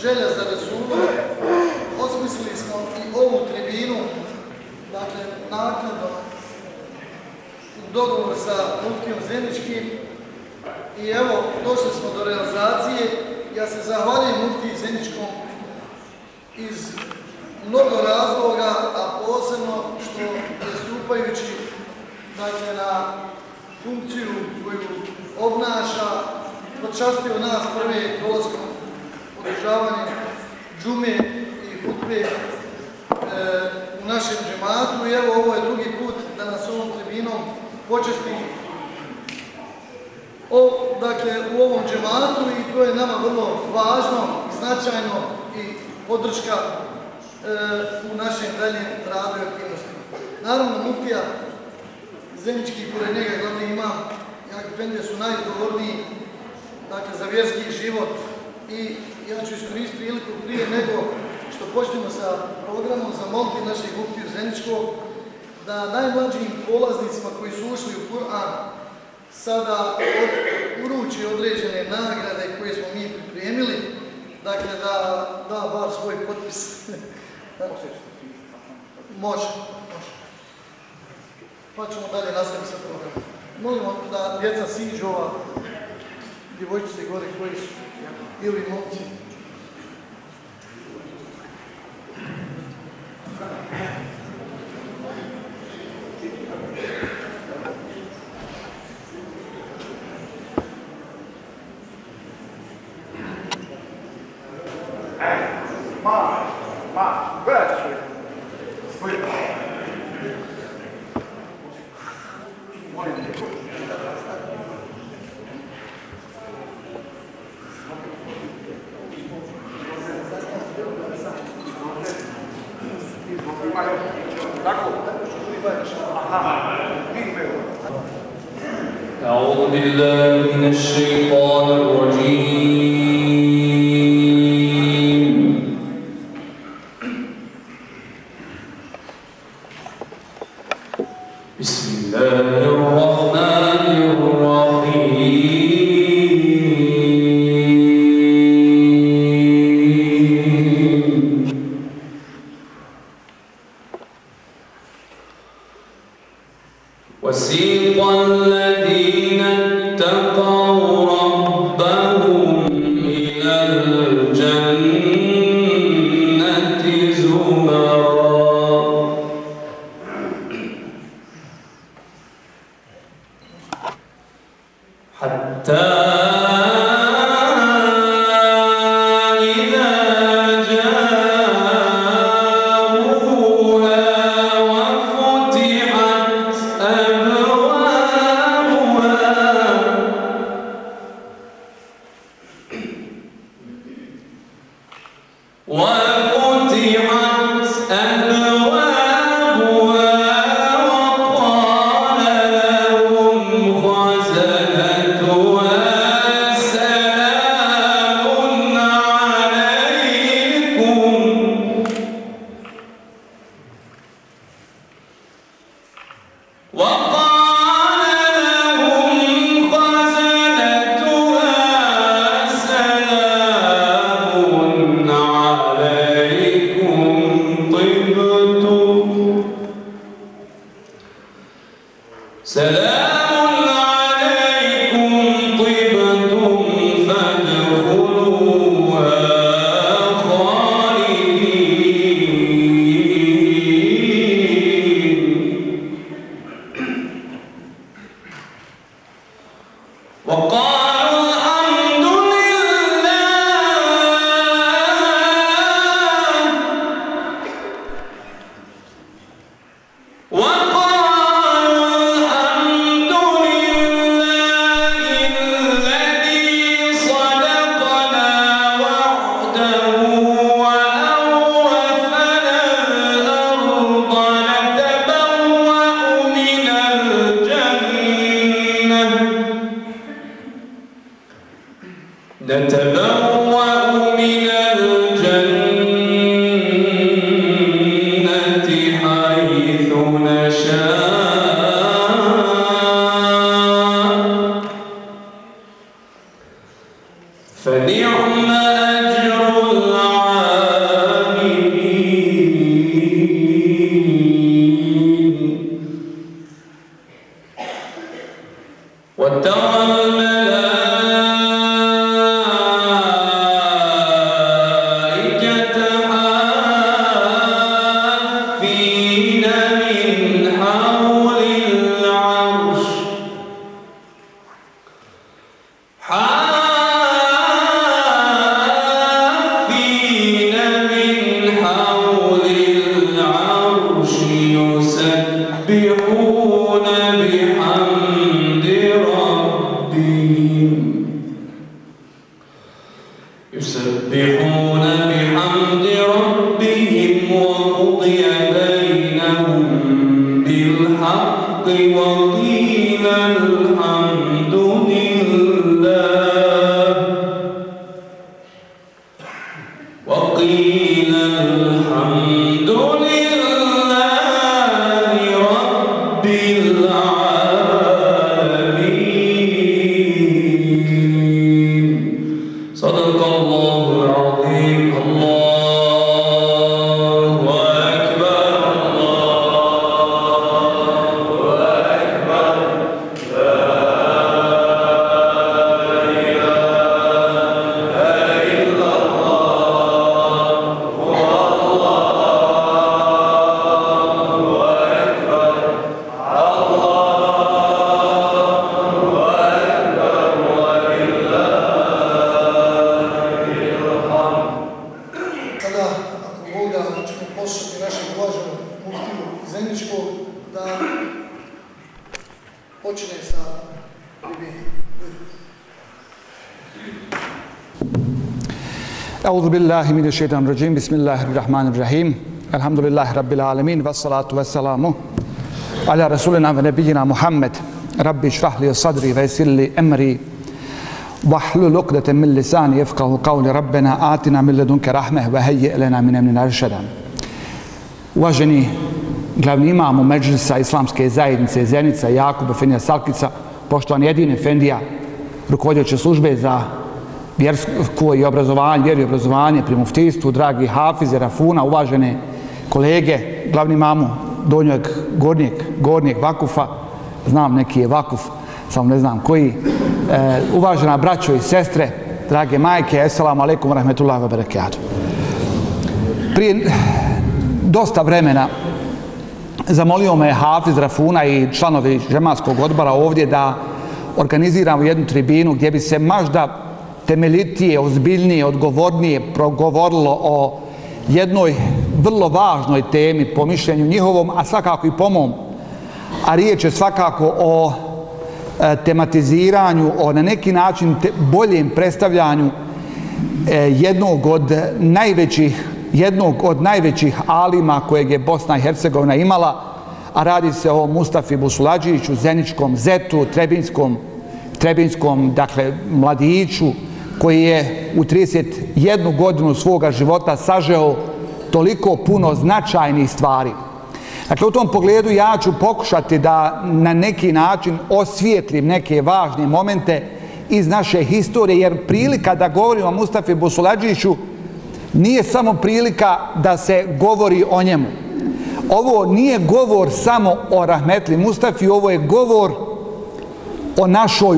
želja za Resulom, osmislili smo i ovu tribinu, dakle, naknadno u dogovoru sa muftijom Zeničkim i evo, došli smo do realizacije. Ja se zahvaljujem muftiji Zeničkom iz mnogo razloga, a posebno što pristupajući dakle, na funkciju koju obnaša, počastio nas prve dolaskom održavanje džume i hutbe u našem džematu i evo ovo je drugi put da nas ovom tribinom počesti dakle, u ovom džematu i to je nama vrlo važno, značajno i podrška u našem daljem radu i aktivnosti. Naravno, muftija Zenički, pored njega glavni imam, Jakip Efendija su najodgovorniji dakle, za vjerski život i ja ću iskoristiti priliku prije nego što počnemo sa programom zamoliti našeg muftiju Zeničkog da najmlađim polaznicima koji su ušli u Kur'an sada uruči određene nagrade koje smo mi pripremili, dakle da bar svoj potpis. Može. Pa ćemo dalje nastaviti sa programom. Molimo da djeca siđu ova djevojčice gore koji su ili momci. أعوذ بالله من الشيطان الرجيم بسم الله الرحمن الرحيم وسيق الذين اتقوا ربهم إلى الجنة زمرا حتى فنعم أجر يسبحون بحمد ربهم وقضي بينهم بالحق وقيل الحمد لله وقيل الحمد لله رب العالمين. صدق الله العظيم. الله أكبر الله أكبر لا إله إلا الله والله أكبر Sada, ako Boga, ćemo poslušati našeg uvaženog muftiju Zeničkog da počne sa tribine. أعوذ بالله من الشيطان الرجيم بسم الله الرحمن الرحيم الحمد لله رب العالمين والصلاة والسلام على رسولنا ونبينا محمد ربي اشرح لي صدري ويسر لي أمري واحلل عقدة من لساني يفقهوا قولي ربنا آتنا من لدنك رحمة وهيئ لنا من أمرنا رشدا. Uvaženi glavni imam Medžlisa Islamske zajednice Zenica Jakub Efendija Salkica, poštovani jedini Efendija, rukovodeće službe za vjersko i obrazovanje, vjeru i obrazovanje pri muftijstvu, dragi Hafize Rafuna, uvažene kolege, glavni imamu donjeg gornjeg vakufa, znam neki je vakuf, samo ne znam koji, uvažena braćo i sestre, drage majke, assalamu alaikum wa rahmetullahi wa barakatuh. Prije dosta vremena zamolio me Hafiz Rafuna i članovi džematskog odbora ovdje da organiziramo jednu tribinu gdje bi se možda temeljitije, ozbiljnije, odgovornije progovorilo o jednoj vrlo važnoj temi po mišljenju njihovom, a svakako i po mom. A riječ je svakako o tematiziranju, o na neki način boljem predstavljanju jednog od najvećih alima kojeg je Bosna i Hercegovina imala, a radi se o Mustafi Busuladžiću, Zeničkom zetu, Trebinskom, dakle, mladiću, koji je u 31 godinu svoga života sažeo toliko puno značajnih stvari. Dakle, u tom pogledu ja ću pokušati da na neki način osvijetlim neke važne momente iz naše historije, jer prilika da govorimo o Mustafi Busuladžiću nije samo prilika da se govori o njemu. Ovo nije govor samo o rahmetli Mustafi, ovo je govor o našoj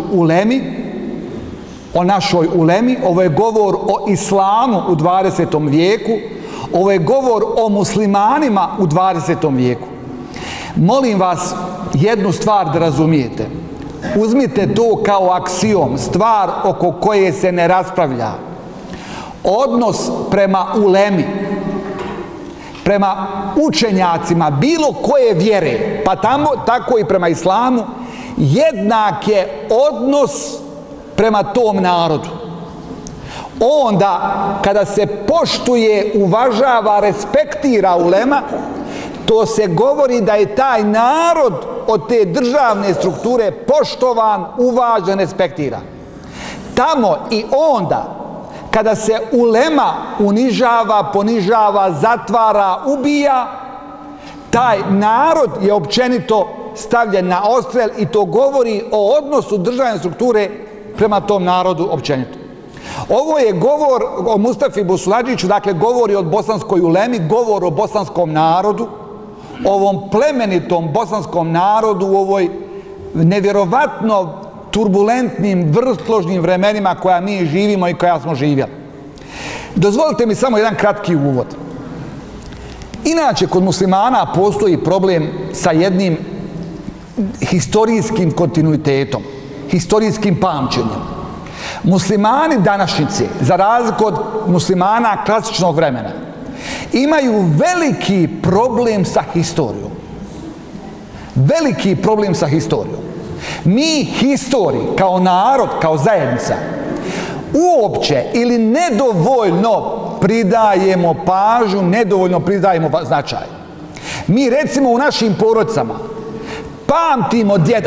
ulemi, ovo je govor o islamu u 20. vijeku, ovo je govor o muslimanima u 20. vijeku. Molim vas jednu stvar da razumijete. Uzmite to kao aksiom, stvar oko koje se ne raspravlja. Odnos prema ulemi, prema učenjacima bilo koje vjere, pa tako i prema islamu, jednak je odnos prema tom narodu. Onda, kada se poštuje, uvažava, respektira ulema, to se govori da je taj narod od te državne strukture poštovan, uvažen, respektiran. Tamo i onda, kada se ulema unižava, ponižava, zatvara, ubija, taj narod je općenito stavljen na odstrel i to govori o odnosu državne strukture prema tom narodu općenito. Ovo je govor o Mustafi Busuladžiću, dakle govori o bosanskoj ulemi, govor o bosanskom narodu, ovom plemenitom bosanskom narodu u ovoj nevjerovatno turbulentnim, vrtložnim vremenima koja mi živimo i koja smo živjeli. Dozvolite mi samo jedan kratki uvod. Inače, kod muslimana postoji problem sa jednim historijskim kontinuitetom, historijskim pamćenjem. Muslimani današnjice, za razliku od muslimana klasičnog vremena, imaju veliki problem sa historijom. Veliki problem sa historijom. Mi historiji, kao narod, kao zajednica, uopće ili nedovoljno pridajemo pažnju, nedovoljno pridajemo značaj. Mi recimo u našim porodicama pamtimo djeda,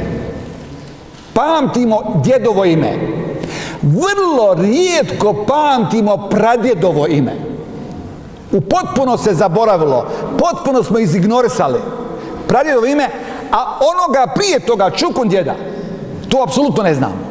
pamtimo djedovo ime, vrlo rijetko pamtimo pradjedovo ime. U potpuno se zaboravilo, potpuno smo izignorisali pradjedovo ime, a onoga prije toga, čukun djeda, to apsolutno ne znamo.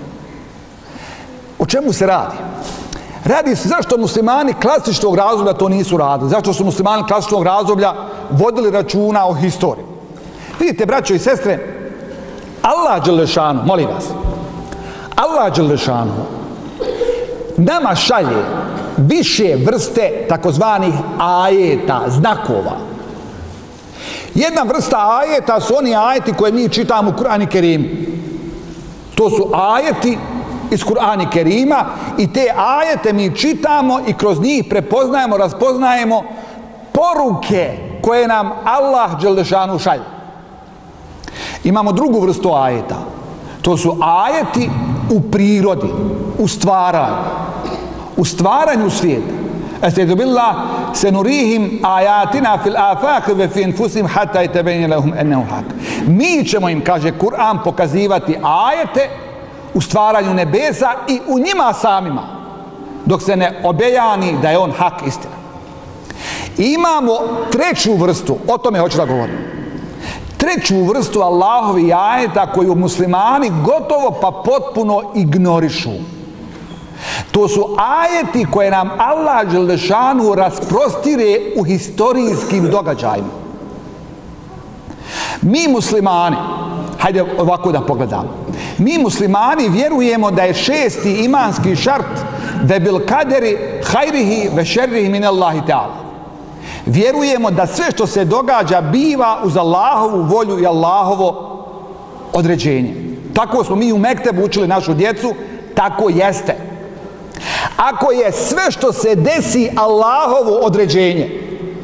O čemu se radi? Radi se zašto muslimani klasičnog razdoblja to nisu radili, zašto su muslimani klasičnog razdoblja vodili računa o historiji. Vidite, braćo i sestre, Allah dželešanu, molim vas, Allah dželešanu nama šalje više vrste takozvanih ajeta, znakova. Jedna vrsta ajeta su oni ajeti koje mi čitamo u Kur'anu Kerimu. To su ajeti iz Kur'ana Kerima i te ajete mi čitamo i kroz njih prepoznajemo, raspoznajemo poruke koje nam Allah dželešanu šalje. Imamo drugu vrstu ajeta. To su ajeti u prirodi, u stvaranju svijeta. Estaizu billah, senurihim ajatina fil afaq ve fi anfusihim hatta yatabayyana lahum annahu haq. Mi ćemo im, kaže Kur'an, pokazivati ajete u stvaranju nebesa i u njima samima, dok se ne obejani da je on hak, istina. Imamo treću vrstu, o tome hoću da govorim. Treću vrstu Allahovi ajeta koju muslimani gotovo pa potpuno ignorišu. To su ajeti koje nam Allah dželešanu rasprostire u historijskim događajima. Mi muslimani, hajde ovako da pogledamo, mi muslimani vjerujemo da je 6. imanski šart ve bil kaderi hajrihi ve šerrihi min Allahi ta'ala. Vjerujemo da sve što se događa biva uz Allahovu volju i Allahovo određenje. Tako smo mi u Mektebu učili našu djecu, tako jeste. Ako je sve što se desi Allahovo određenje,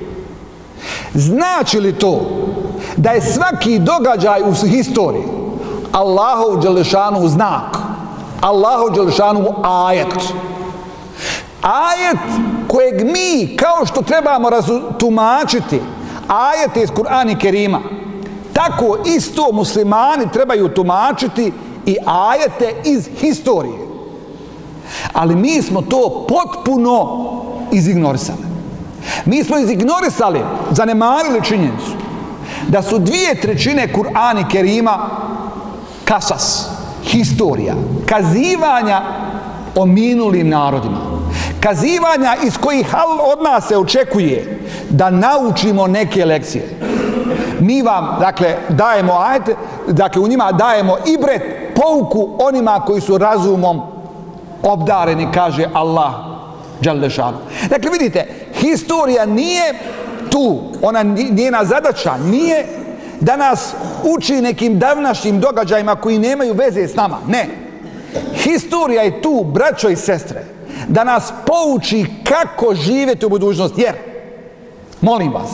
znači li to da je svaki događaj u historiji Allahov dželešanu znak, Allahov dželešanu ajet? Ajet kojeg mi, kao što trebamo tumačiti ajete iz Kur'ana Kerima, tako isto muslimani trebaju tumačiti i ajete iz historije. Ali mi smo to potpuno izignorisali. Mi smo izignorisali, zanemarili činjenicu da su 2/3 Kur'ana Kerima kasas, historija, kazivanja o minulim narodima, kazivanja iz kojih od nas se očekuje da naučimo neke lekcije. Mi vam, dakle, dajemo ajete, dakle, u njima dajemo ibret, pouku onima koji su razumom obdareni, kaže Allah dželešanu. Dakle, vidite, historija nije tu, ona, njena zadaća nije da nas uči nekim davnašnjim događajima koji nemaju veze s nama. Ne. Historija je tu, braćo i sestre, da nas pouči kako živjeti u budućnosti. Jer, molim vas,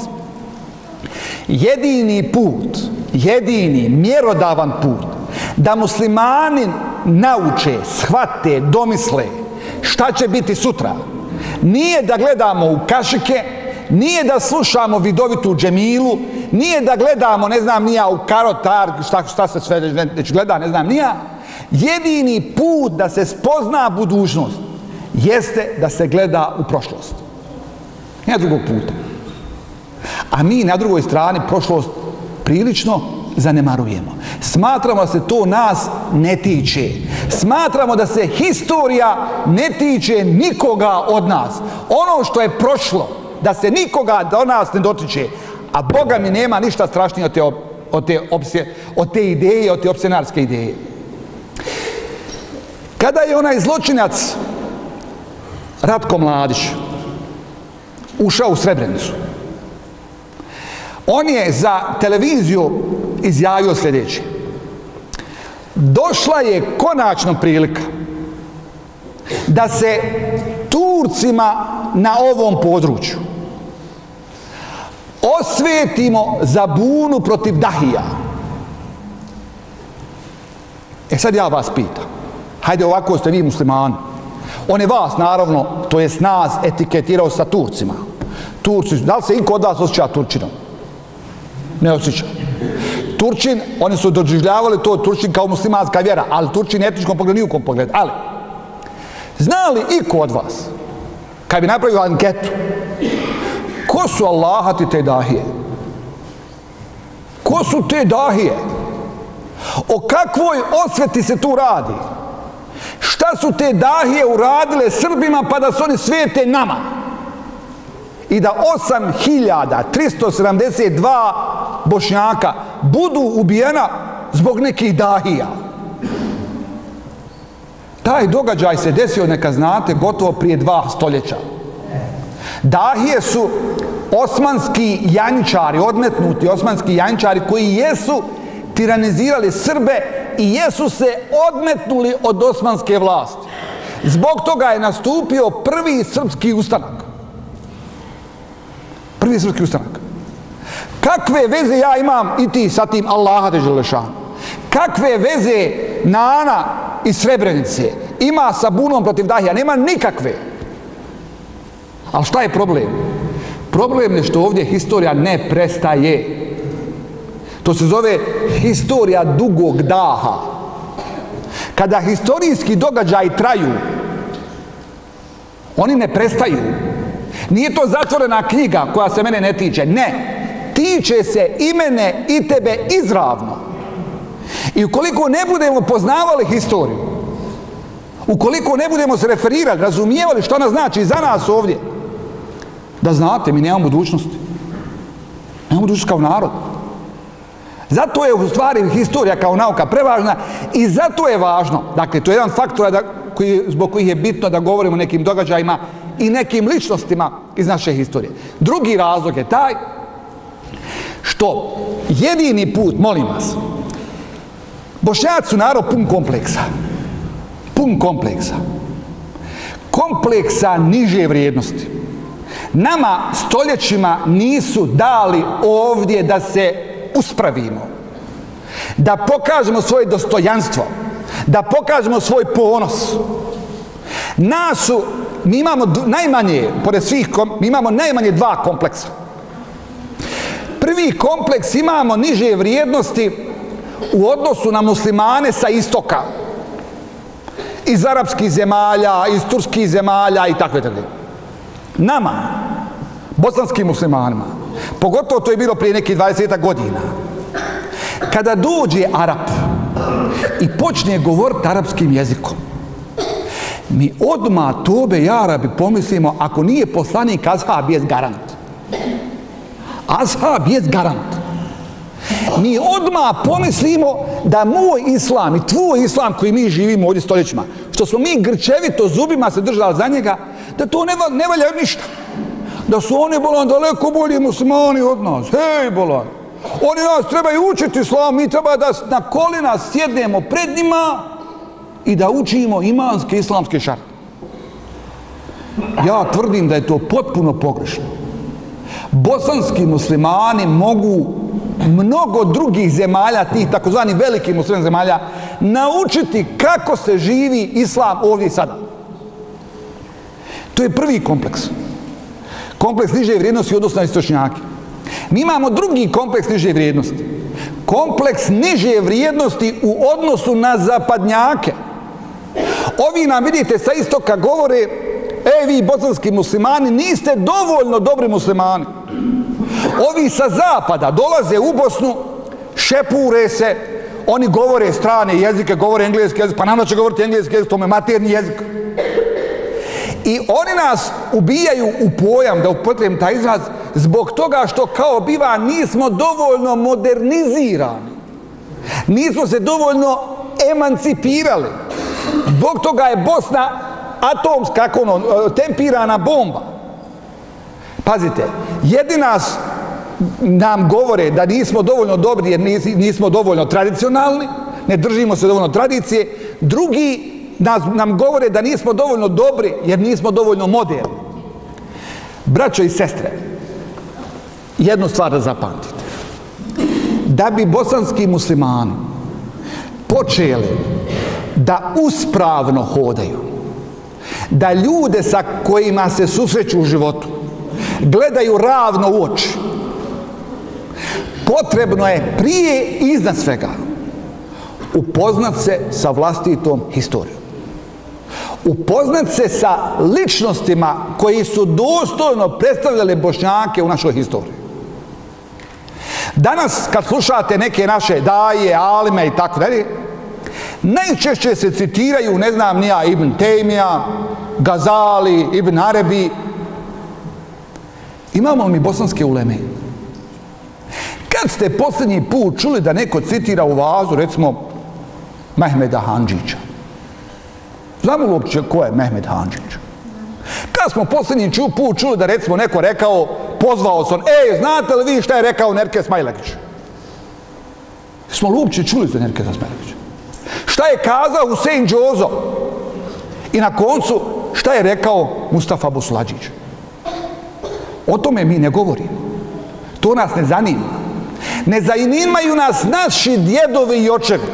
jedini put, jedini mjerodavan put da muslimani nauče, shvate, domisle šta će biti sutra, nije da gledamo u kašike, nije da slušamo vidovitu džemilu, nije da gledamo, ne znam nija, u karotar, šta se sve već gleda, ne znam nija. Jedini put da se spozna budućnost jeste da se gleda u prošlost. Nema drugog puta. A mi na drugoj strani prošlost prilično zanemarujemo. Smatramo da se to nas ne tiče. Smatramo da se historija ne tiče nikoga od nas. Ono što je prošlo, da se nikoga od nas ne dotiče. A Boga mi nema ništa strašnije od te ideje, od te opsjenarske ideje. Kada je onaj zločinac Ratko Mladić ušao u Srebrenicu, on je za televiziju izjavio sljedeće: došla je konačno prilika da se Turcima na ovom području osvetimo za bunu protiv Dahija. E sad ja vas pitam, hajde ovako ste vi muslimani. On je vas, naravno, to jest nas, etiketirao sa Turcima. Turci, da li se iko od vas osjeća Turčinom? Ne osjeća. Turčin, oni su doživljavali to Turčin kao muslimanska vjera, ali Turčin je etničkom pogledu, nijukom pogledu. Ali, zna li iko od vas, kad bi napravio anketu, ko su Allahati te dahije? Ko su te dahije? O kakvoj osveti se tu radi? Šta su te dahije uradile Srbima pa da su oni svete nama? I da 8372 Bošnjaka budu ubijena zbog nekih dahija. Taj događaj se desio, neka znate, gotovo prije 2 stoljeća. Dahije su osmanski janjčari, odmetnuti osmanski janjčari koji jesu tiranizirali Srbe i jesu se odmetnuli od osmanske vlasti. Zbog toga je nastupio prvi srpski ustanak. Prvi srpski ustanak. Kakve veze ja imam i ti sa tim Allaha te Želešanu? Kakve veze Nana iz Srebrenice ima sa bunom protiv dahija? Nema nikakve. Ali šta je problem? Problem je što ovdje historija ne prestaje. To se zove historija dugog daha. Kada historijski događaji traju, oni ne prestaju. Nije to zatvorena knjiga koja se mene ne tiče. Ne. Tiče se i mene i tebe izravno. I ukoliko ne budemo poznavali historiju, ukoliko ne budemo se referirali, razumijevali što ona znači za nas ovdje, da znate, mi nemamo budućnosti. Nemamo budućnosti kao narod. Zato je u stvari historija kao nauka prevažna i zato je važno, dakle, to je jedan faktor zbog kojih je bitno da govorimo o nekim događajima i nekim ličnostima iz naše historije. Drugi razlog je taj što jedini put, molim vas, Bošnjaci su narod pun kompleksa. Pun kompleksa. Kompleksa niže vrijednosti. Nama stoljećima nisu dali ovdje da se uspravimo, da pokažemo svoje dostojanstvo, da pokažemo svoj ponos. Mi imamo najmanje, pored svih, mi imamo najmanje 2 kompleksa. Prvi kompleks imamo niže vrijednosti u odnosu na muslimane sa istoka. Iz arapskih zemalja, iz turskih zemalja i tako. Nama, bosanskim muslimanima, pogotovo to je bilo prije nekih 20 godina, kada dođe Arap i počne govoriti arapskim jezikom, mi odmah tobe i Arabi pomislimo, ako nije poslanik Ashab jest garant. Ashab jest garant. Mi odmah pomislimo da moj islam i tvoj islam koji mi živimo ovdje stoljećima, što smo mi grčevito zubima se držali za njega, da to ne valja ništa. Da su oni, bolan, daleko bolji muslimani od nas. Hej, bolan, oni nas trebaju učiti islam, mi treba da na kolina sjednemo pred njima i da učimo imanske islamske šarte. Ja tvrdim da je to potpuno pogrešno. Bosanski muslimani mogu mnogo drugih zemalja, tih takozvanih velikih muslimanskih zemalja, naučiti kako se živi islam ovdje i sada. To je prvi kompleks. Kompleks niže vrijednosti u odnosu na istočnjake. Mi imamo drugi kompleks niže vrijednosti. Kompleks niže vrijednosti u odnosu na zapadnjake. Ovi nam, vidite, sa istoka govore: vi bosanski muslimani niste dovoljno dobri muslimani. Ovi sa zapada dolaze u Bosnu, šepure se, oni govore strane jezike, govore engleski jezik, pa nama će govoriti engleski jezik, to je materni jezik. I oni nas ubijaju u pojam, da upotrebim taj izraz, zbog toga što kao biva nismo dovoljno modernizirani. Nismo se dovoljno emancipirali. Zbog toga je Bosna atomska, tempirana bomba. Pazite, jedina nam govore da nismo dovoljno dobri jer nismo dovoljno tradicionalni, ne držimo se dovoljno tradicije. Drugi nam govore da nismo dovoljno dobri jer nismo dovoljno moderni. Braćo i sestre, jednu stvar da zapamtite. Da bi bosanski muslimani počeli da uspravno hodaju, da ljude sa kojima se susreću u životu gledaju ravno u oči. Potrebno je prije i iznad svega upoznat se sa vlastitom historijom. Upoznat se sa ličnostima koji su dostojno predstavljali Bošnjake u našoj historiji. Danas kad slušate neke naše daje, alime i tako dalje, najčešće se citiraju, ne znam ni ja, Ibn Tejmija, Gazali, Ibn Arabi. Imamo li mi bosanske uleme? Kad ste posljednji put čuli da neko citira u vazu, recimo, Mehmeda Handžića? Znamo li uopće ko je Mehmed Handžić? Kad smo posljednji put čuli da recimo neko rekao, pozvao se on, znate li vi šta je rekao Nerkes Majlegić? Smo li uopće čuli za Nerkesa Majlegića? Šta je kazao Husein Džozo? I na koncu, šta je rekao Mustafa Busulađić? O tome mi ne govorimo. To nas ne zanima. Ne zanimaju nas naši djedovi i očevi.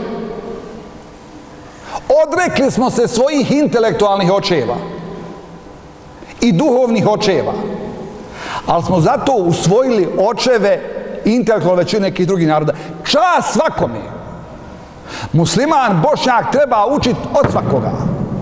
Odrekli smo se svojih intelektualnih očeva i duhovnih očeva, ali smo zato usvojili očeve intelektualne većine nekih drugih naroda. Čast svakome. Musliman, Bošnjak treba učiti od svakoga.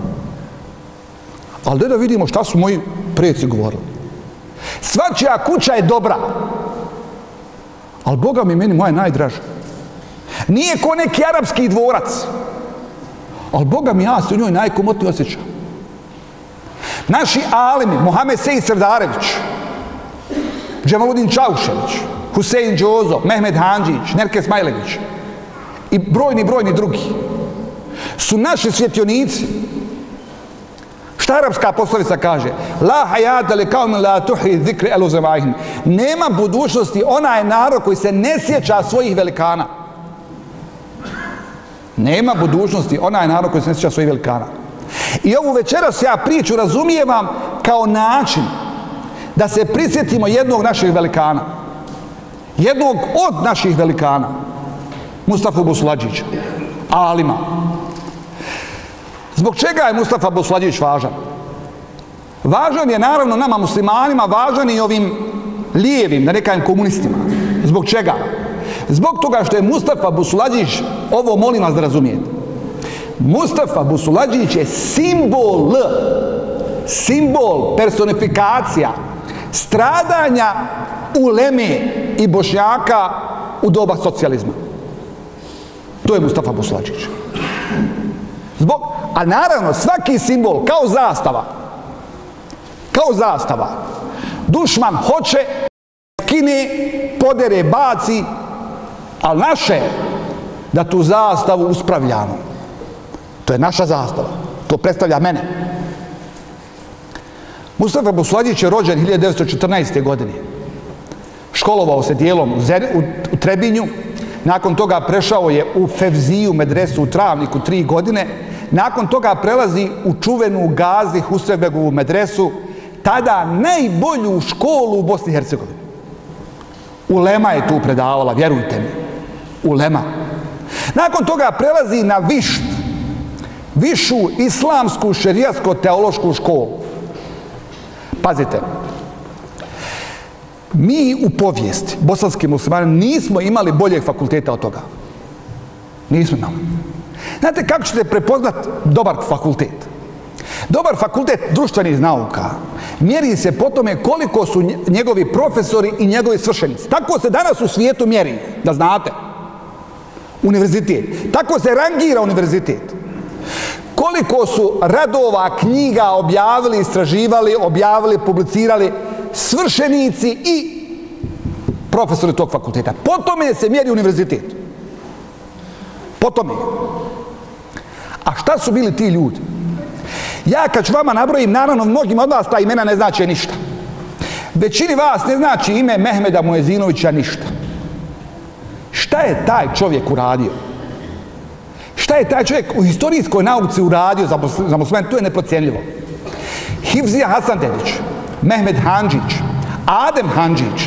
Ali da vidimo šta su moji preci govorili. Svačija kuća je dobra, ali Boga mi meni moja najdraža. Nije ko neki arapski dvorac, ali Boga mi ja se u njoj najkomotnije osjećam. Naši alimi, Mohamed Sejid Srdarević, Džemaludin Čaušević, Husein Džozo, Mehmed Handžić, Nerkes Majlegić i brojni drugi su naši svjetionici. Šta arapska poslovica kaže? La hayata li qaumin la tuhyi zikri elu zemaihim. Nema budućnosti onaj narod koji se ne sjeća svojih velikana. Nema budućnosti onaj narod koji se ne sjeća svojih velikana. I ovu večeras ja priču razumijevam kao način da se prisjetimo jednog naših velikana. Jednog od naših velikana. Mustafa Busulađića. Alima. Zbog čega je Mustafa Busulađić važan? Važan je naravno nama muslimanima, važan i ovim lijevim, da ne kažem komunistima. Zbog čega? Zbog toga što je Mustafa Busulađić, ovo molim vas da razumijete, Mustafa Busulađić je simbol, personifikacija stradanja uleme i Bošnjaka u doba socijalizma. To je Mustafa Busulađić. A naravno svaki simbol kao zastava, dušman hoće, skine, podere, baci, ali naše je da tu zastavu uspravljamo. To je naša zastava. To predstavlja mene. Mustafa Busulađić je rođen 1914. godine. Školovao se dijelom u Trebinju. Nakon toga prešao je u Fevziju medresu u Travniku 3 godine. Nakon toga prelazi u čuvenu Gazi Husrebegovu medresu, tada najbolju školu u Bosni i Hercegovini. Ulema je tu predavala, vjerujte mi. Ulema. Nakon toga prelazi na višu islamsku šerijatsko-teološku školu. Pazite, mi u povijesti, bosanski muslimani, nismo imali boljeg fakulteta od toga. Nismo imali. Znate kako ćete prepoznat dobar fakultet? Dobar fakultet društvenih nauka mjeri se po tome koliko su njegovi profesori i njegovi svršenici. Tako se danas u svijetu mjeri, da znate. Univerzitet. Tako se rangira univerzitet. Koliko su radova, knjiga objavili, istraživali, publicirali svršenici i profesori tog fakulteta. Po tome se mjeri univerzitet. Po tome. A šta su bili ti ljudi? Ja kad ću vama nabrojim, naravno mnogim od vas ta imena ne znači ništa. Većini vas ne znači ime Mehmeda Muezinovića ništa. Šta je taj čovjek uradio? Šta je taj čovjek u historijskoj nauci uradio za muslimane? To je neprocjenljivo. Hifzija Hasandedić, Mehmed Handžić, Adem Handžić.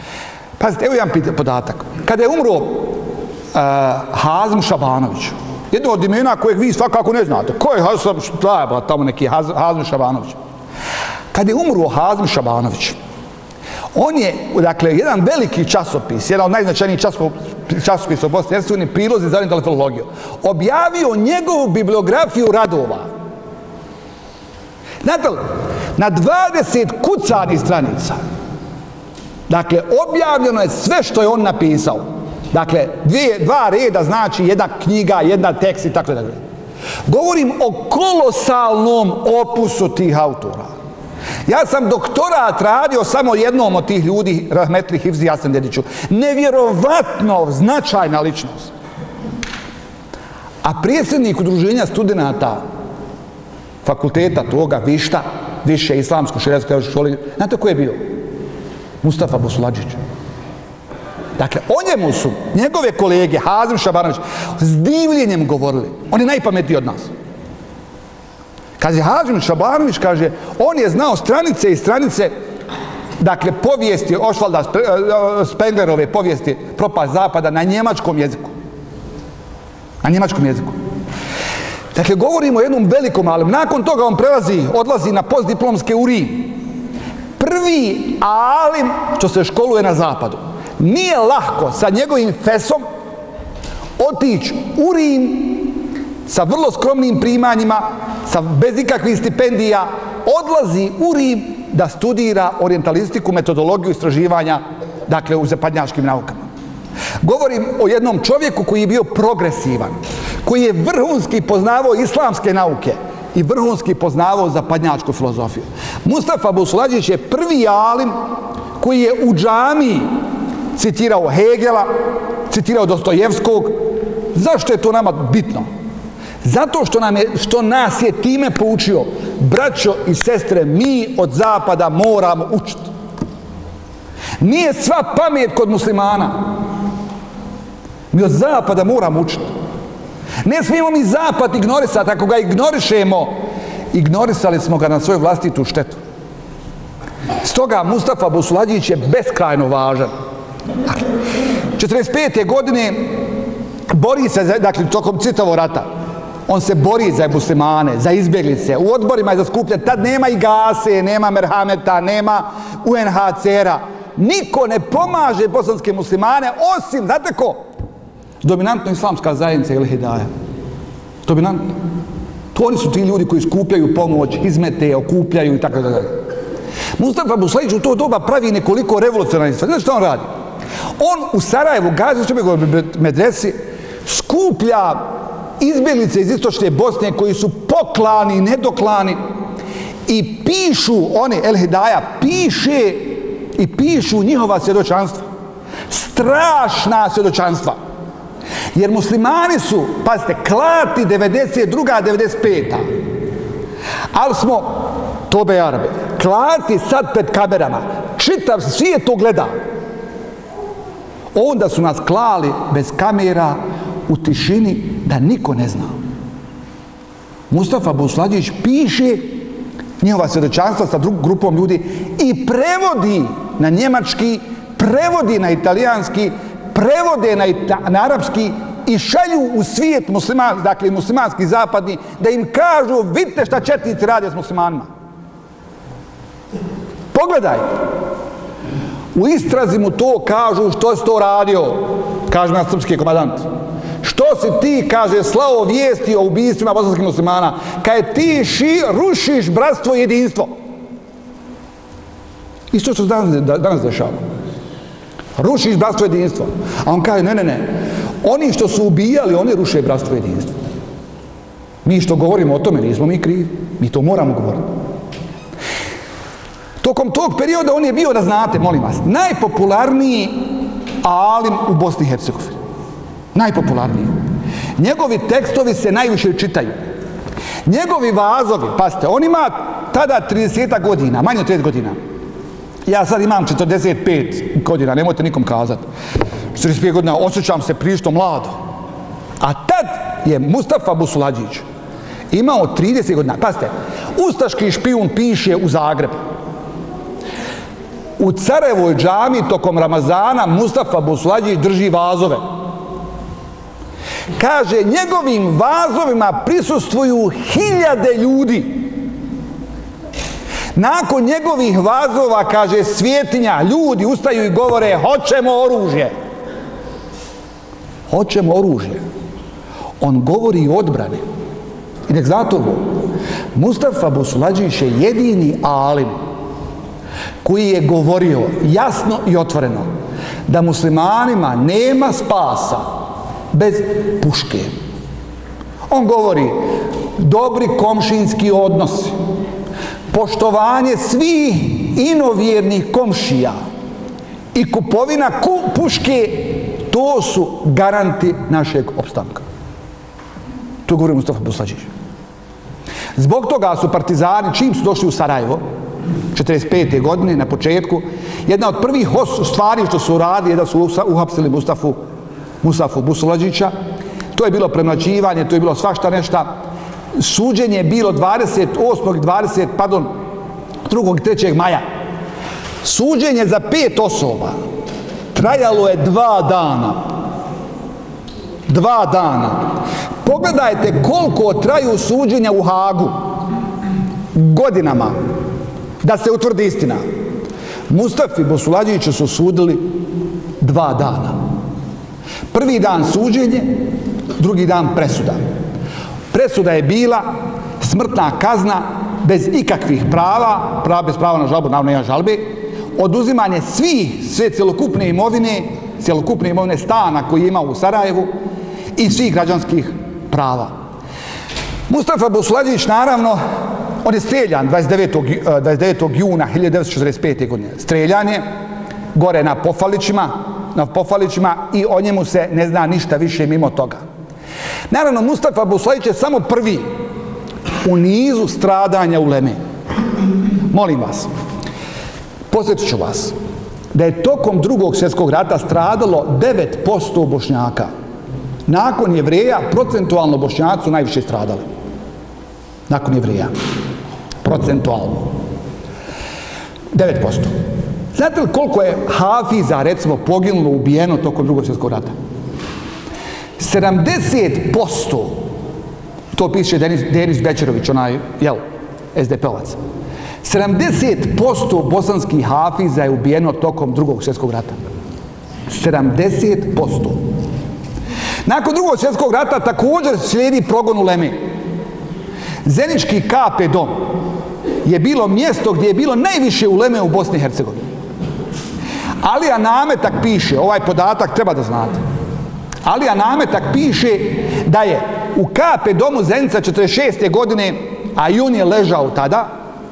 Pazite, evo jedan podatak. Kada je umro Hazim Šabanović, Jedno od imena kojeg vi svakako ne znate. Ko je tamo neki Hazim Šabanović? Kad je umro Hazim Šabanović, on je, dakle, jedan veliki časopis, jedan od najznačajnijih časopisa u Bosni i Hercegovini, Prilozi za orijentalnu filologiju, objavio njegovu bibliografiju radova. Znate li, na 20 kucanih stranica, dakle, objavljeno je sve što je on napisao. Dakle, dva reda znači jedna knjiga, jedna tekst i tako dalje. Govorim o kolosalnom opusu tih autora. Ja sam doktorat radio samo jednom od tih ljudi, rahmetli Hifzi Hasan Dediću. Nevjerovatno značajna ličnost. A predsjednik udruženja studenata fakulteta toga, Višta, više islamsko šerijatske škole, znate ko je bio? Mustafa Busuladžić. Dakle, o njemu su njegove kolege, Hazim Šabanović, s divljenjem govorili. On je najpametniji od nas. Kaže, Hazim Šabanović, kaže, on je znao stranice i stranice, dakle, povijesti Osvalda Spenglerove povijesti Propast zapada na njemačkom jeziku. Na njemačkom jeziku. Dakle, govorimo o jednom velikom alim. Nakon toga on odlazi na postdiplomske u Rim. Prvi alim što se školuje na zapadu. Nije lahko sa njegovim fesom otići u Rim sa vrlo skromnim primanjima, bez ikakvih stipendija, odlazi u Rim da studira orijentalistiku, metodologiju istraživanja, dakle, u zapadnjačkim naukama. Govorim o jednom čovjeku koji je bio progresivan, koji je vrhunski poznavao islamske nauke i vrhunski poznavao zapadnjačku filozofiju. Mustafa Busuladžić je prvi alim koji je u džamiji citirao Hegela, citirao Dostojevskog. Zašto je to nama bitno? Zato što nas je time poučio, braćo i sestre, mi od zapada moramo učiti. Nije sva pamet kod muslimana. Mi od zapada moramo učiti. Ne smijemo mi zapad ignorisati. Ako ga ignorišemo, ignorisali smo ga na svoju vlastitu štetu. Stoga Mustafa Busuladžić je beskrajno važan. 45. godine bori se, dakle, tokom čitavog rata, on se bori za muslimane, za izbjeglice, u odborima je za skupljanje, tad nema i Gase, nema Merhameta, nema UNHCR-a, niko ne pomaže bosanske muslimane, osim, znate ko? Dominantno islamska zajednica ili Hidaja. Dominantno. To oni su ti ljudi koji skupljaju pomoć, izmete, okupljaju i tako dalje. Mustafa Busuladžić u to doba pravi nekoliko revolucionarnih stvari. Znači što on radi? On u Sarajevu, Gazićevoj medresi, skuplja izbjeglice iz istočne Bosne koji su poklani, nedoklani i pišu, oni, El Hidaja, pišu njihova svjedočanstva. Strašna svjedočanstva. Jer muslimani su, pazite, klati 92. 95. Ali smo, tobe Arabe, klati sad pred kamerama. Čitav svijet to gleda. Onda su nas klali bez kamera u tišini da niko ne zna. Mustafa Busuladžić piše njihova svjedočanstva sa grupom ljudi i prevodi na njemački, prevodi na italijanski, prevode na arapski i šalju u svijet dakle muslimanski zapadni, da im kažu, vidite šta četnici rade s muslimanima. Pogledajte. U istrazi mu to kažu, što si to radio, kaže nas srpski komandant. Što si ti, kaže, slao vijesti o ubijstvima bosanskih muslimana, kad ti rušiš bratstvo i jedinstvo. Isto što se danas dešava. Rušiš bratstvo i jedinstvo. A on kaže, ne. Oni što su ubijali, oni ruše bratstvo i jedinstvo. Mi što govorimo o tome, nismo mi krivi. Mi to moramo govoriti. Tokom tog perioda on je bio, da znate, molim vas, najpopularniji alim u Bosni i Hercegovini. Najpopularniji. Njegovi tekstovi se najviše čitaju. Njegovi vazovi, pazite, on ima tada 30 godina, manje od 30 godina. Ja sad imam 45 godina, nemojte nikom kazati. 45 godina, osjećam se prilično mlado. A tad je Mustafa Busuladžić imao 30 godina. Pazite, ustaški špijun piše u Zagrebu. U Carevoj džami tokom Ramazana Mustafa Busuladžić drži vazove. Kaže, njegovim vazovima prisustvuju 1000 ljudi. Nakon njegovih vazova, kaže, svjetinja, ljudi ustaju i govore, hoćemo oružje. Hoćemo oružje. On govori o odbrani. I nek znate ovo, Mustafa Busulađić je jedini alim koji je govorio jasno i otvoreno da muslimanima nema spasa bez puške. On govori dobri komšinski odnosi, poštovanje svih inovjernih komšija i kupovina puške, to su garanti našeg opstanka. To govori Mustafa Busulađić. Zbog toga su partizani, čim su došli u Sarajevo, 1945. godine, na početku, jedna od prvih stvari što su uradili je da su uhapsili Mustafu Busulađića. To je bilo premlaćivanje, to je bilo svašta nešta. Suđenje je bilo 2. i 3. maja. Suđenje za 5 osoba trajalo je 2 dana. 2 dana. Pogledajte koliko traju suđenja u Hagu. Godinama. Da se utvrdi istina. Mustafi Busulađiću su sudili 2 dana. Prvi dan suđenje, drugi dan presuda. Presuda je bila smrtna kazna bez ikakvih prava, bez prava na žalbu, naravno nema žalbe, oduzimanje sve cjelokupne imovine stana koji je imao u Sarajevu i svih građanskih prava. Mustafa Busulađić, naravno, on je streljan 29. juna 1945. godine. Streljan je gore na Pofalićima i o njemu se ne zna ništa više mimo toga. Naravno, Mustafa Busulađić je samo prvi u nizu stradanja uleme. Molim vas, podsjetit ću vas da je tokom Drugog svjetskog rata stradalo 9% Bošnjaka. Nakon Jevreja, procentualno Bošnjaci su najviše stradali. Nakon Jevreja. Procentualno. 9%. Znate li koliko je hafiza, recimo, poginulo, ubijeno tokom Drugog svjetskog rata? 70%, to piše Denis Bećerović, onaj, SDP-ovac. 70% bosanskih hafiza je ubijeno tokom Drugog svjetskog rata. 70%. Nakon Drugog svjetskog rata također slijedi progon uleme. Zenički KP dom je bilo mjesto gdje je bilo najviše uleme u Bosni i Hercegovini. Alija Nametak piše, ovaj podatak treba da znate. Alija Nametak piše da je u KP domu Zenica 46. godine, a Jun je ležao tada,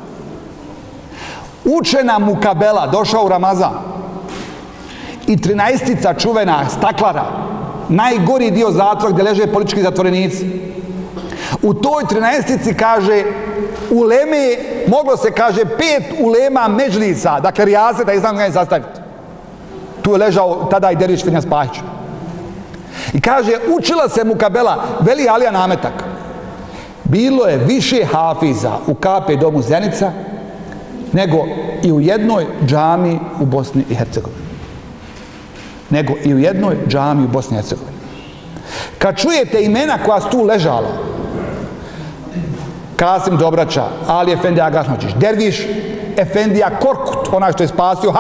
učena Mukabela, došao u Ramazan, i 13-tica čuvena staklara, najgori dio zatvora gdje leže politički zatvorenici. U toj 13-tici, kaže, uleme, moglo se, kaže, 5 ulema međlisa, dakle rijaseta, i znam ga je sastaviti. Tu je ležao tada i Derviš Fenja Spahić. I kaže, učila se Mukabela, veli Alija Nametak. Bilo je više hafiza u KP domu Zenica nego i u jednoj džami u Bosni i Hercegovini. Kad čujete imena koja su tu ležala, Kasim Dobraća, Ali Efendi Agašnočić, Derviš Efendija Korkut, onaj što je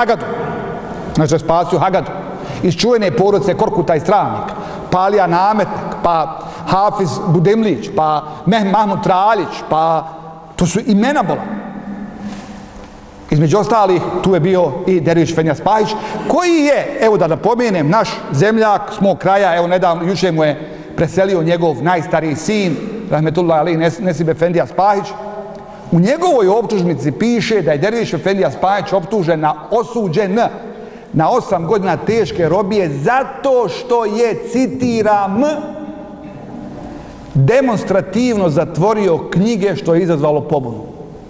spasio Hagadu, iz čuvene porodice Korkuta i Stravnik, pa Alija Nametak, pa Hafiz Budemlić, pa Mahmud Traljić, pa to su imena bola. Između ostalih, tu je bio i Derviš Fenja Spahić, koji je, evo da napomenem, naš zemljak s mog kraja, evo nedavno, juče mu je preselio njegov najstariji sin, rahmetullahi alejhi, Nesib Efendija Spahić. U njegovoj optužnici piše da je Derviš Efendija Spahić osuđen na 8 godina teške robije zato što je, citiram, demonstrativno zatvorio knjige što je izazvalo pobunu.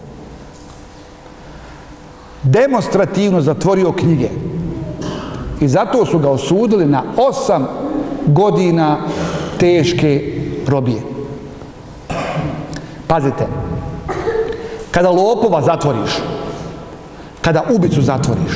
Demonstrativno zatvorio knjige. I zato su ga osudili na 8 godina teške robije. Pazite, kada lopova zatvoriš, kada ubicu zatvoriš,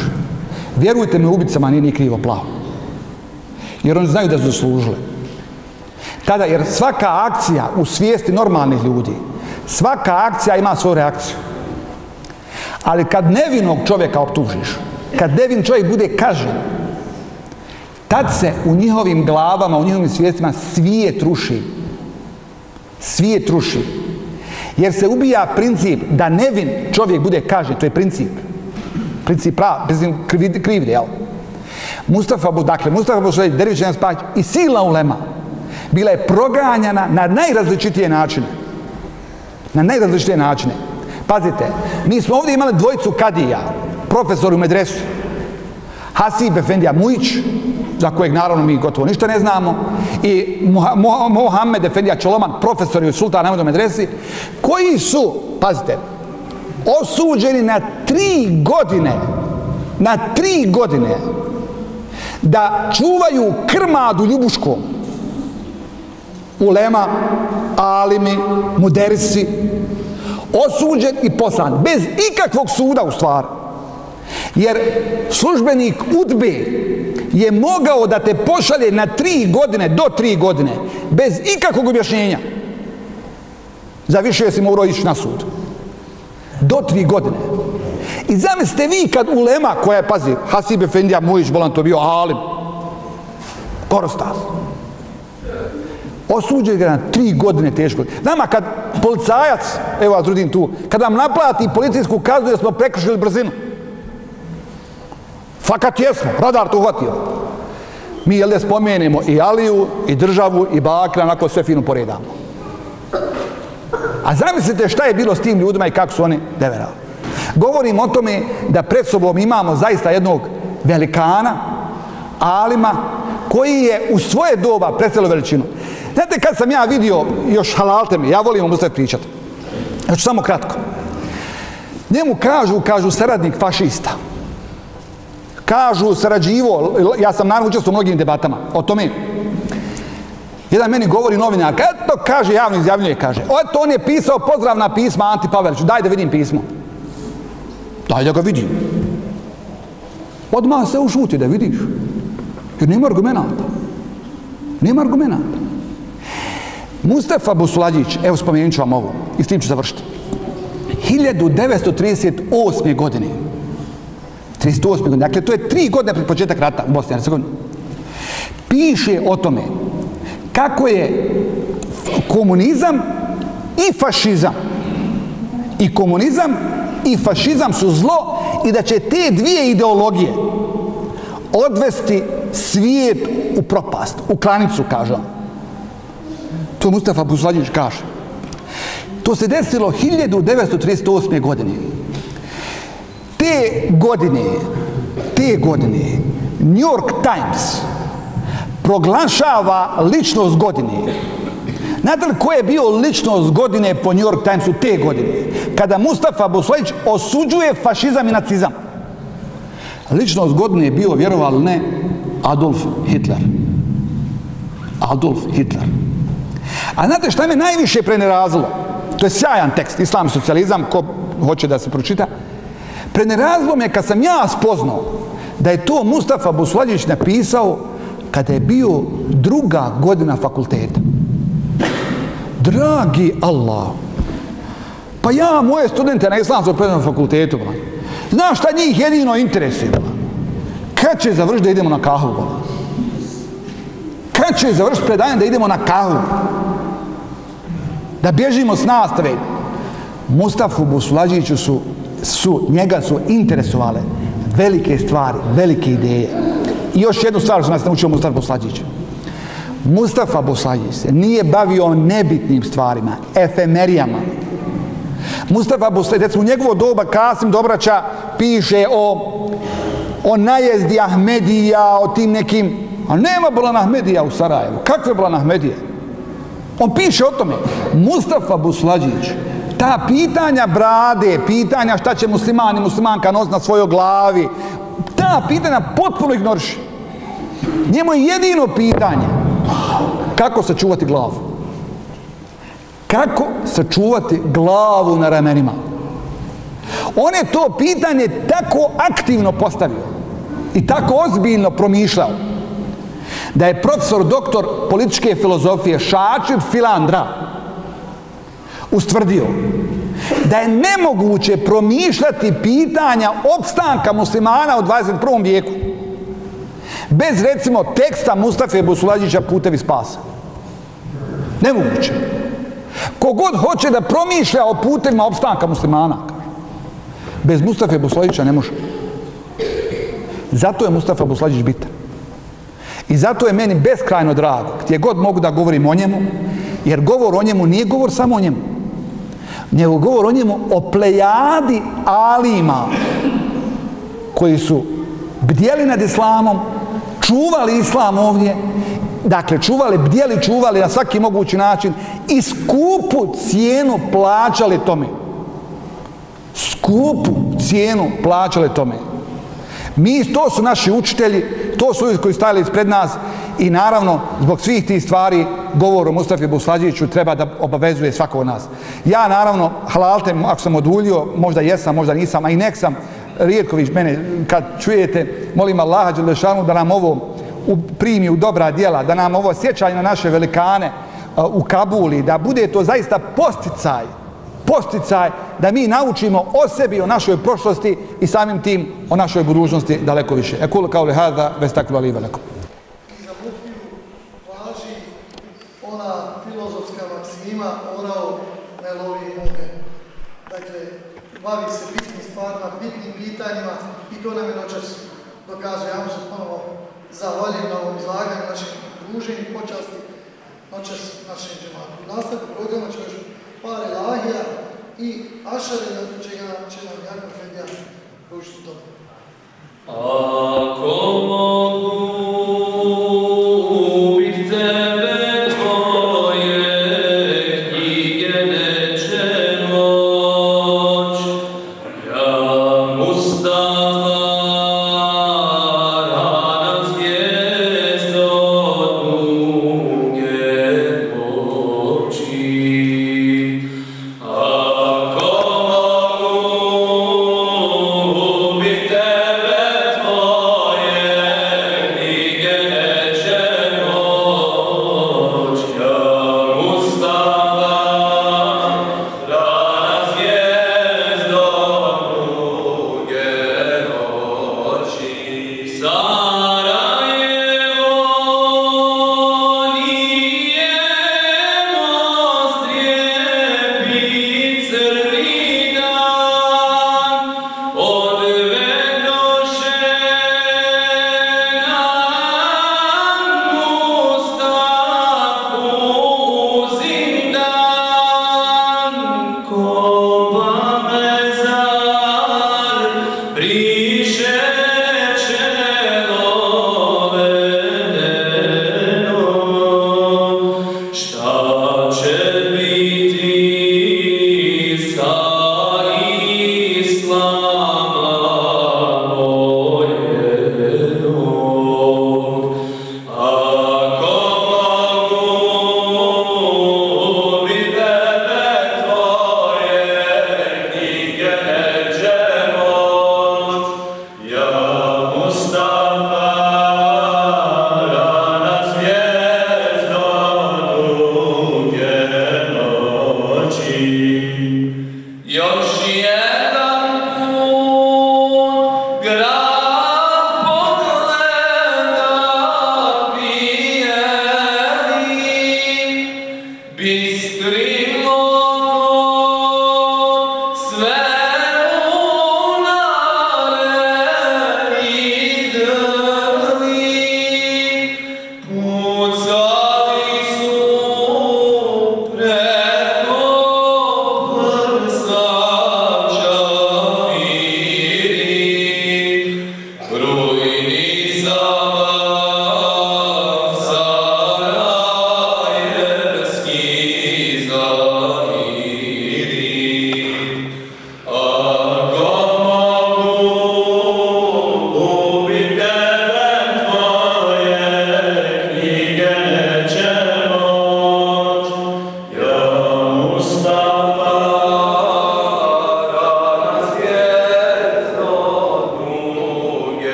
vjerujte mi, ubicama nije ni krivo plavo. Jer oni znaju da su zaslužili. Tada, jer svaka akcija u svijesti normalnih ljudi, svaka akcija ima svoju reakciju. Ali kad nevinog čovjeka optužiš, kad nevin čovjek bude kažnjen, tad se u njihovim glavama, u njihovim svijestima svijet ruši. Svijet ruši. Jer se ubija princip da nevin čovjek bude kažnjen, to je princip. Princip krivde, jel? Mustafa Busladić, Derviš Enver Spahić i silna ulema bila je proganjana na najrazličitije načine. Na najrazličitije načine. Pazite, mi smo ovdje imali dvojicu kadija, profesor u medresu, Hasib Efendija Mujić, za kojeg naravno mi gotovo ništa ne znamo, i Mohamed Efendija Čoloman, profesor u Sultan Ahmedu medresi, koji su, pazite, osuđeni na 3 godine da čuvaju krmadu ljubuškom. Ulema, alimi, muderisi, osuđen i poslan, bez ikakvog suda u stvari. Jer službenik UDBE je mogao da te pošalje na 3 godine, do 3 godine, bez ikakvog objašnjenja. Za više si morao ići na sud. Do 3 godine. I zamislite vi kad ulema koja je, pazi, Hasib Efendija Mujić, bolan to bio alim, Korostas, osuđen ga na 3 godine teško. Nama kad policajac, evo vas drudim tu, kad nam naplati policijsku kaznu jer smo prekršili brzinu, fakat jesmo, radar to uhvatio. Mi jel da spomenemo i Aliju, i državu, i Bakra, onako sve fino poredamo. A zamislite šta je bilo s tim ljudima i kako su oni deverali. Govorim o tome da pred sobom imamo zaista jednog velikana, alima, koji je u svoje doba predstavljao veličinu. Znate kad sam ja vidio, još halalte mi, ja volim vam ustati pričati. Ja ću samo kratko. Njemu kažu saradnik fašista. Kažu sarađivo, ja sam naravno učestvovao u mnogim debatama o tome. Jedan meni govori novinar, eto kaže, javno izjavljuje, kaže, eto on je pisao pozdravna pisma Anti Paveliću, daj da vidim pismo. Daj da ga vidim. Odmah se ušuti da vidiš. Jer nema argumenta. Nema argumenta. Mustafa Busladić, evo spomenut ću vam ovo, i s tim ću završiti. 1938. godine, 38. godine, dakle to je 3 godine pred početak rata u Bosni i Hercegovini, piše o tome kako je komunizam i fašizam, i komunizam i fašizam su zlo i da će te dvije ideologije odvesti svijet u propast, u klanicu, kaže on. To Mustafa Busladić kaže. To se desilo 1938. godine. Te godine New York Times proglašava ličnost godine. Znate li ko je bio ličnost godine po New York Timesu te godine? Kada Mustafa Busladić osuđuje fašizam i nacizam. Ličnost godine je bio, vjerovali ne, Adolf Hitler. Adolf Hitler. A znate šta me najviše prenerazilo? To je sjajan tekst, Islam i socijalizam, ko hoće da se pročita. Prenerazilo me kad sam ja spoznao da je to Mustafa Busladić napisao kada je bio 2. godina fakulteta. Dragi Allah, pa ja moje studente na Islamskom predavnom fakultetu, znaš šta njih jedino interesuje? Kad će završiti da idemo na kahvu? Kad će završiti predavanje da idemo na kahvu? Da bježimo s nastave? Mustafu Busladiću njega su interesovale velike stvari, velike ideje. I još jednu stvar što nas naučio Mustafa Busladić. Mustafa Busladić se nije bavio nebitnim stvarima, efemerijama. Mustafa Busladić, recimo u njegovo doba Kasim Dobraća piše o najezdi Ahmedija, o tim nekim, a nema Bolan Ahmedija u Sarajevu. Kakve Bolan Ahmedije? On piše o tome. Mustafa Busladić, ta pitanja brade, pitanja šta će musliman i muslimanka nositi na svojoj glavi, ta pitanja potpuno ignoriše. Njemu je jedino pitanje kako sačuvati glavu. Kako sačuvati glavu na ramenima. On je to pitanje tako aktivno postavio i tako ozbiljno promišljao da je profesor doktor političke filozofije Šačir Filandra ustvrdio da je nemoguće promišljati pitanja opstanka muslimana u 21. vijeku bez, recimo, teksta Mustafe Busulađića Putevi spasa. Nemoguće. Kogod hoće da promišlja o putevima opstanka muslimana, bez Mustafe Busulađića ne može. Zato je Mustafa Busulađić bitan. I zato je meni beskrajno drago, gdje god mogu da govorim o njemu, jer govor o njemu nije govor samo o njemu, nego govor o njemu o plejadi alima koji su bdjeli nad islamom, čuvali islam ovdje, dakle čuvali na svaki mogući način i skupu cijenu plaćali tome. Skupu cijenu plaćali tome. To su naši učitelji, to su ljudi koji stajali ispred nas i naravno zbog svih tih stvari govor o Mustafi Busulađiću treba da obavezuje svakog od nas. Ja naravno, halalte, ako sam oduljio, možda jesam, možda nisam, a i nek sam, rijetković mene, kad čujete, molim Allaha Đelešanu da nam ovo primi u dobra djela, da nam ovo sjećanje na naše velikane u Kabuli, da bude to zaista posticaj da mi naučimo o sebi, o našoj prošlosti i samim tim o našoj budućnosti daleko više. Ekul kauli hada, vestakulu ali velikom. I za muftiju važi ona filozofska maksima orao ne lovi muhe. Dakle, bavi se bitnim stvarima, bitnim pitanjima i to nam je noćas dokazuje. Ja mu se ponovo zahvaljujem na ovom izlaganju našeg druženja i počasti noćas našeg džemata. U nastavku programa će još par ilahija i ašare čega će nam Jakov Efendija pružiti to. Ako mogu ubit tebe tvoje knjige neće moć, ja Mustafa rana zvijezd od duge oči. Ako mogu ubit tebe tvoje knjige neće moć, ja Mustafa rana zvijezd od duge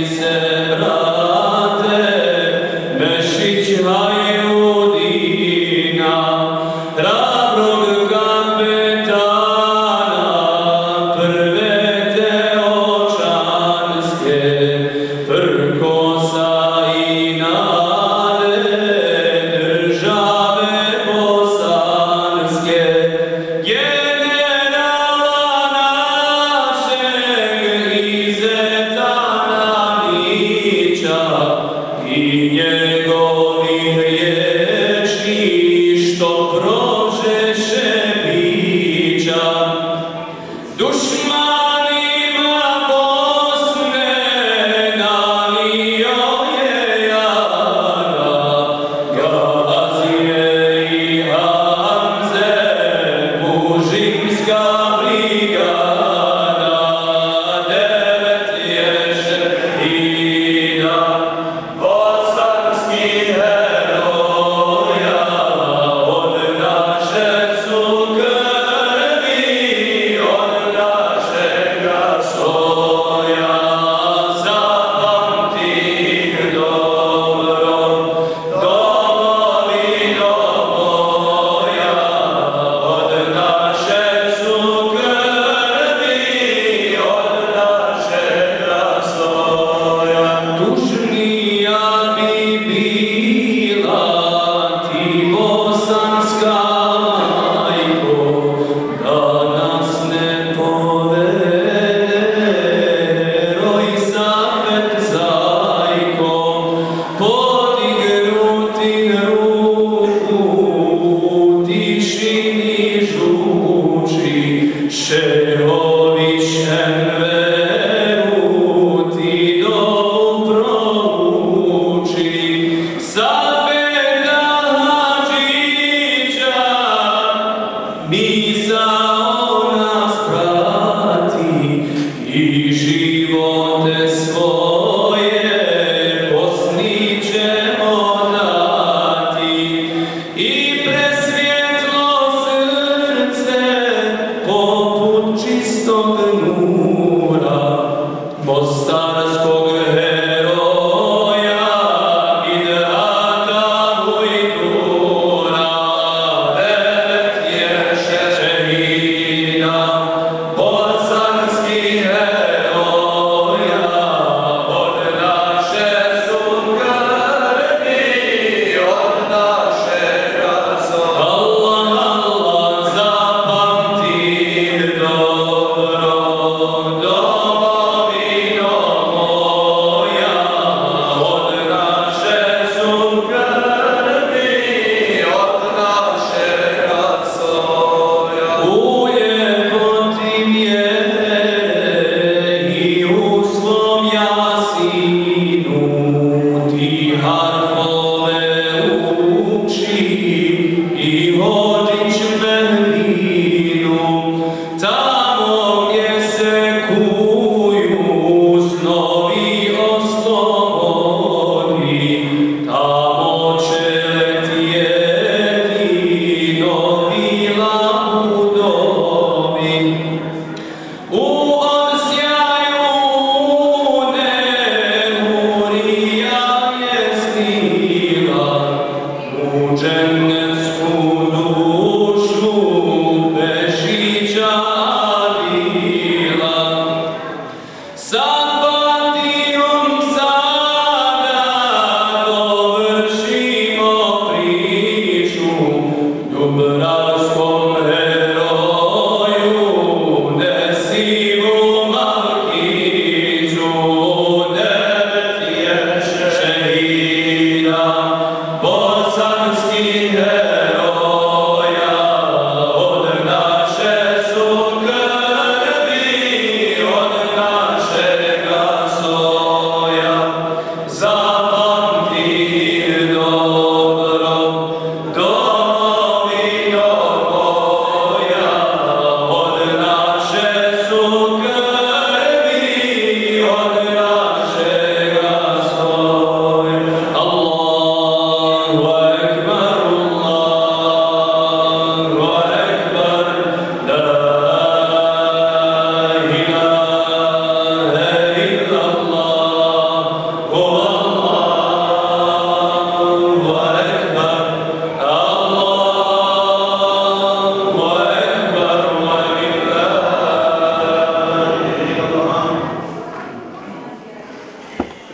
Bosanski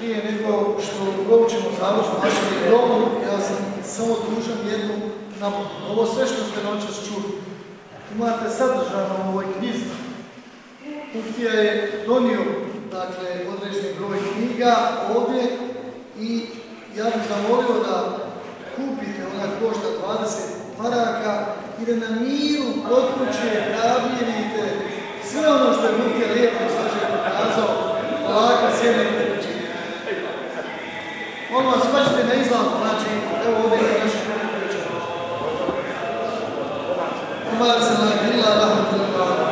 prije nego što proučimo završno našem domu, ja sam samo dužan jednu napomenu. Ovo sve što ste noćas čuli, imate sadržano u ovoj knjizi. Muftija je donio, dakle, određeni broj knjiga ovdje i ja bih zamolio da kupite, ona košta 20 maraka i da na miru kod kuće provjerite sve ono što je Muftija lijepo sažet pokazao, polako sjednete i činite. Molim vas, imaćete na izlazu, znači, evo ovdje je naša priča. Umar se na grila, rahmatullahi.